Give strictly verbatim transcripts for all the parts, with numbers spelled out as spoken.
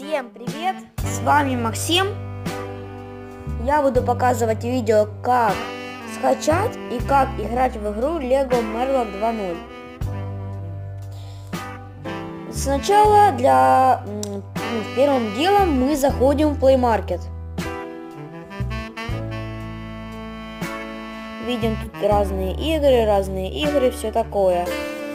Всем привет! С вами Максим. Я буду показывать видео, как скачать и как играть в игру Lego Marlock два ноль. Сначала для ну, первым делом мы заходим в Play Market. Видим тут разные игры, разные игры, все такое.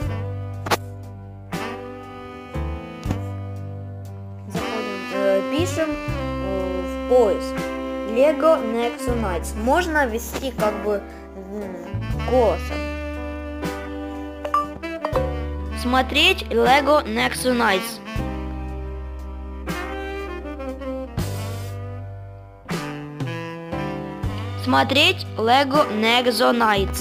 Пишем э, в поиск Lego Nexo Knights. Можно ввести как бы голосом. Смотреть Lego Nexo Knights. Смотреть Lego Nexo Knights.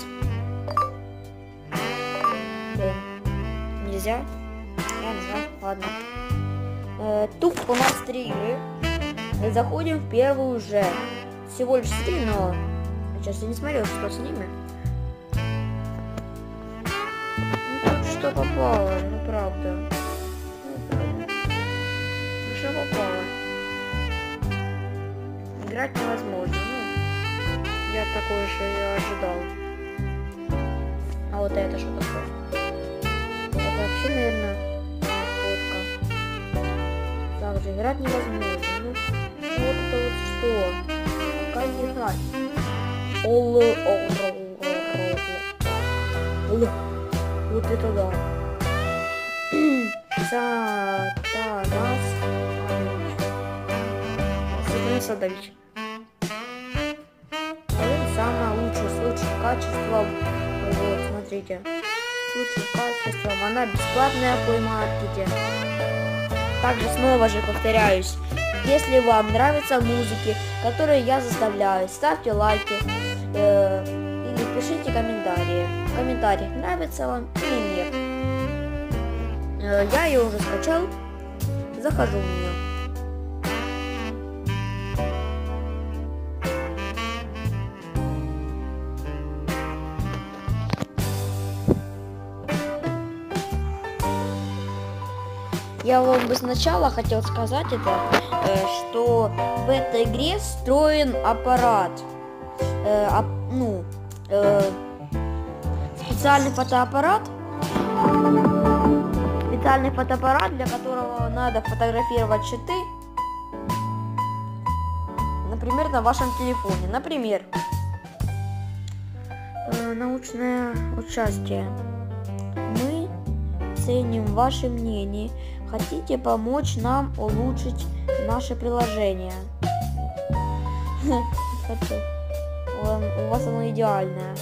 Нельзя? Я не знаю. Ладно. Тут у нас три игры. Заходим в первую уже. Всего лишь три, но сейчас я не смотрел, что с ними. Ну, тут что попало, ну правда. Ну правда. Ну, что попало. Играть невозможно. Ну, я такое же и ожидал. А вот это что такое? Это вообще, наверное... Также играть невозможно. Ну, вот это вот что? Как играть? Ол, вот это да. Сатанас Сатанас Адович. Самое лучшее, с лучшим качеством. Вот, смотрите. С лучшим качеством. Она бесплатная в Play Market. Также снова же повторяюсь, если вам нравятся музыки, которые я заставляю, ставьте лайки э, или пишите комментарии. В комментариях, нравится вам или нет. Э, я ее уже скачал, захожу в нее. Я вам бы сначала хотел сказать это, что в этой игре встроен аппарат, э, ап, ну, э, специальный фотоаппарат, специальный фотоаппарат, для которого надо фотографировать щиты, например, на вашем телефоне. Например, э, научное участие. Мы ценим ваше мнение. Хотите помочь нам улучшить наше приложение? Хочу. У вас оно идеальное.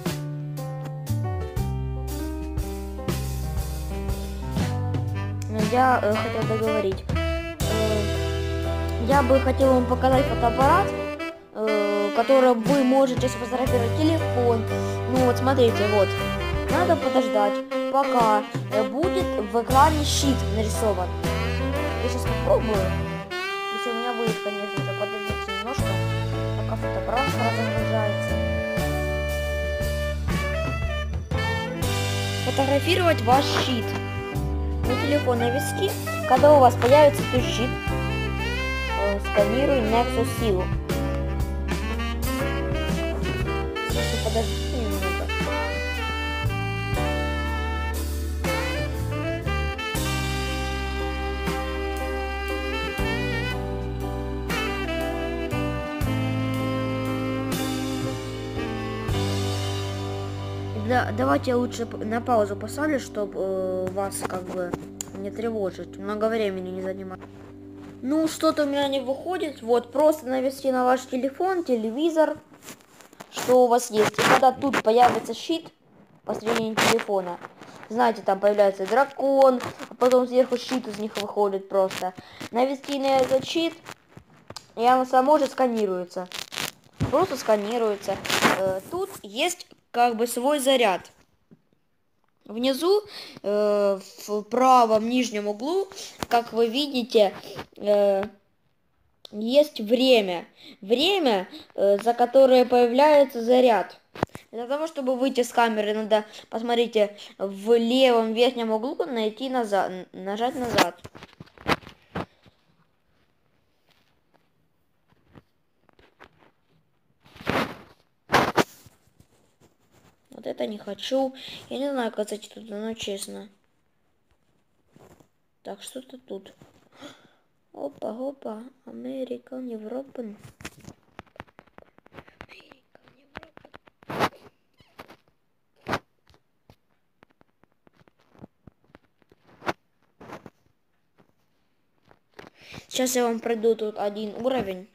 Я э, хотел договорить. Э, я бы хотел вам показать фотоаппарат, э, который вы можете сфотографировать телефон. Ну вот смотрите, вот. Надо подождать, пока будет в экране щит нарисован. Я сейчас попробую. Если у меня выйдет, конечно же, подождите немножко, пока фотоаппарат разгружается. Фотографировать ваш щит. На телефон навести, когда у вас появится тут щит, сканируй Nexo силу. Если подождите немного. Да, давайте я лучше на паузу поставлю, чтобы э, вас как бы не тревожить, много времени не занимать. Ну, что-то у меня не выходит. Вот, просто навести на ваш телефон, телевизор, что у вас есть. И когда тут появится щит посредине телефона, знаете, там появляется дракон, а потом сверху щит из них выходит просто. Навести на этот щит, и оно само же сканируется. Просто сканируется. Э, тут есть как бы свой заряд. Внизу, э, в правом нижнем углу, как вы видите, э, есть время. Время, э, за которое появляется заряд. Для того, чтобы выйти с камеры, надо, посмотрите, в левом верхнем углу найти назад, нажать назад. это не хочу. Я не знаю, как зайти туда, но честно. Так, что-то тут. Опа, опа. Америка, Европа. Сейчас я вам пройду тут один уровень.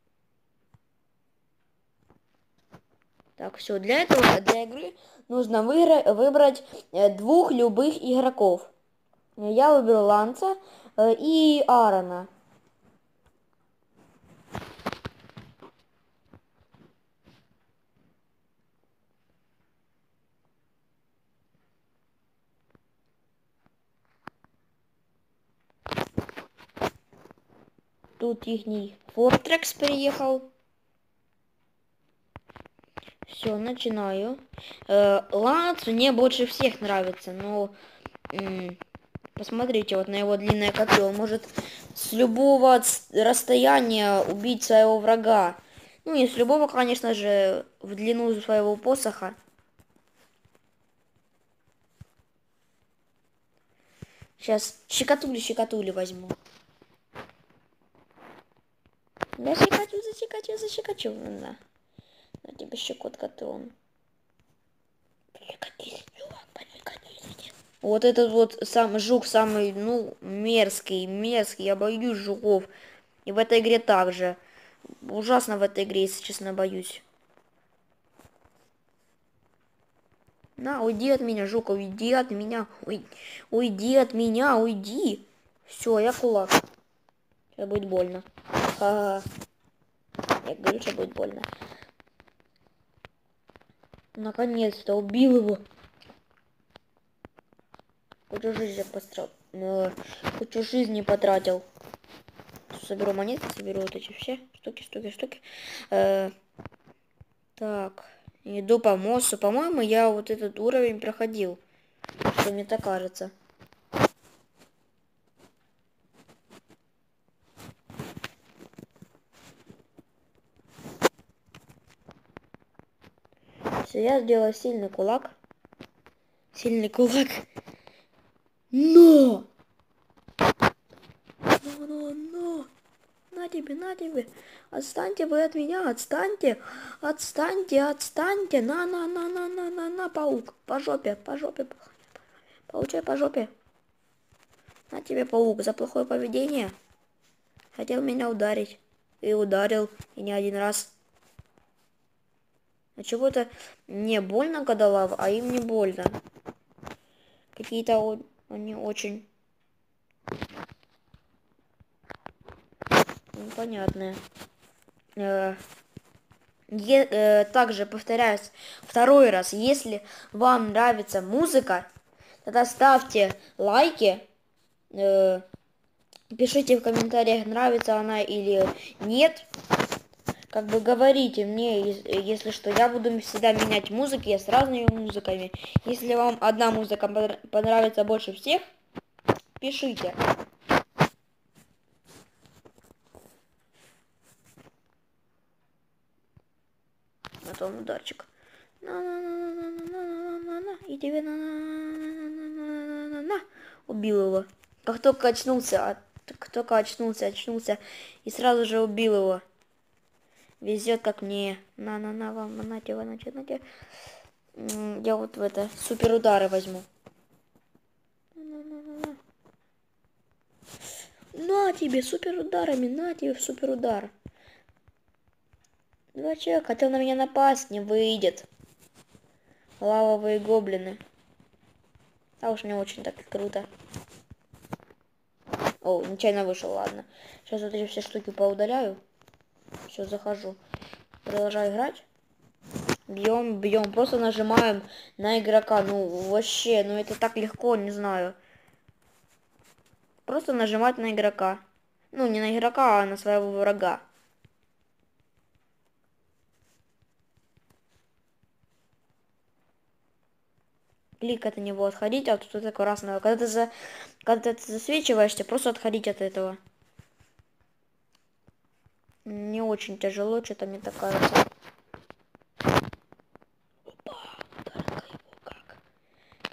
Так, все. Для этого, для игры нужно выиграть, выбрать двух любых игроков. Я выберу Ланца э, и Аарона. Тут ихний Фортрекс приехал. Все, начинаю. Э, Ланц мне больше всех нравится, но м, посмотрите вот на его длинное копье. Он может с любого расстояния убить своего врага. Ну, не с любого, конечно же, в длину своего посоха. Сейчас щекотули-щекотули возьму. Да щекочу, защекочу, защекочу. На, на тебе щекотка трон. Вот этот вот сам жук самый, ну, мерзкий, мерзкий. Я боюсь жуков. И в этой игре также. Ужасно в этой игре, если честно, боюсь. На, уйди от меня, жук, уйди от меня. Уй, уйди от меня, уйди. Все, я кулак. Сейчас будет больно. Ха-ха. Я говорю, что будет больно. Наконец-то убил его. Кучу жизни постратил. Кучу жизни потратил. Соберу монеты, соберу вот эти все штуки, штуки, штуки. Э, так, иду по мосту. По-моему, я вот этот уровень проходил. Что мне так кажется. Все, я сделала сильный кулак. Сильный кулак. Но! Но, но, но! На тебе, на тебе! Отстаньте вы от меня, отстаньте! Отстаньте, отстаньте! На, на, на, на, на, на, на, паук! По жопе, по жопе! Получай по жопе! На тебе, паук, за плохое поведение. Хотел меня ударить. И ударил, и не один раз. А чего-то не больно, когда лава, а им не больно. Какие-то они очень непонятные. Э, е, э, также повторяюсь второй раз, если вам нравится музыка, тогда ставьте лайки, э, пишите в комментариях, нравится она или нет. Как бы говорите мне, если что, я буду всегда менять музыки, я с разными музыками. Если вам одна музыка понравится больше всех, пишите. Потом ударчик. На-на-на-на-на-на-на-на-на. И тебе на-на-на-на-на-на-на. Убил его. Как только очнулся, как только очнулся, очнулся и сразу же убил его. Везет как мне. На-на-на, вам, нате, нате, нате. Я вот в это супер удары возьму. На-на-на-на. На тебе супер ударами, на тебе супер удар. Два человека хотел на меня напасть, не выйдет. Лавовые гоблины. А уж не очень так круто. О, нечаянно вышел, ладно. Сейчас вот эти все штуки поудаляю. Все, захожу. Продолжаю играть. Бьем, бьем. Просто нажимаем на игрока. Ну, вообще, ну это так легко, не знаю. Просто нажимать на игрока. Ну, не на игрока, а на своего врага. Клик от него отходить, а тут такое красное. Когда ты, за... Когда ты засвечиваешься, просто отходить от этого. Не очень тяжело, что-то мне так кажется. Опа,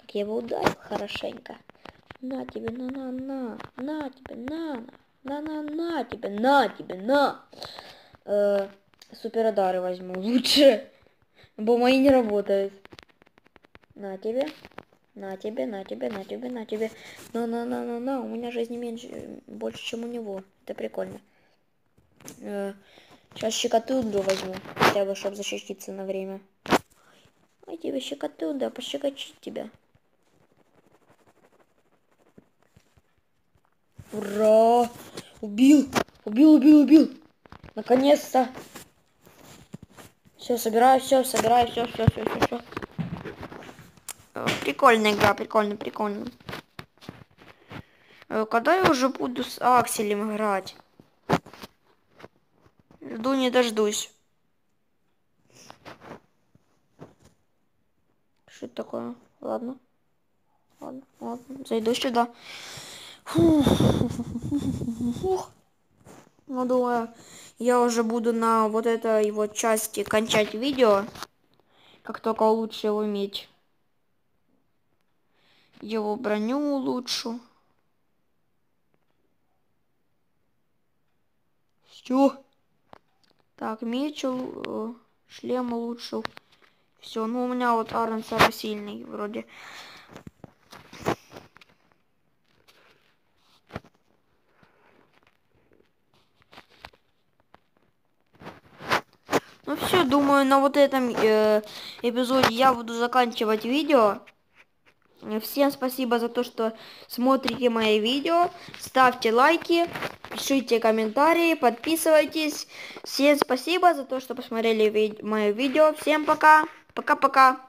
Так, я его ударил хорошенько. На тебе, на, на, на, на тебе, на, на, на, на тебе, на тебе, на. Э, суперудары возьму лучше, бо мои не работают. На тебе, на тебе, на тебе, на тебе, на тебе. На, на, на, на, на. У меня жизни меньше, больше, чем у него. Это прикольно. Э, сейчас щекотунду возьму, хотя бы, чтобы защититься на время. Ай тебе щекотунда, пощекочить тебя. Ура! Убил! Убил, убил, убил! Наконец-то! Все, собираю, все, собираю, все, все, все, все, все. Прикольная игра, прикольно, прикольно. Когда я уже буду с Акселем играть? Жду не дождусь. Что это такое? Ладно. Ладно, ладно. Зайду сюда. Фух. Ну, думаю, я уже буду на вот этой вот части кончать видео. Как только лучше его иметь. Его броню улучшу. Все. Так, меч, э, шлем улучшил. Все, ну у меня вот Арен самый сильный вроде. Ну все, думаю, на вот этом э, эпизоде я буду заканчивать видео. Всем спасибо за то, что смотрите мои видео. Ставьте лайки, пишите комментарии, подписывайтесь. Всем спасибо за то, что посмотрели ви- мое видео. Всем пока. Пока-пока.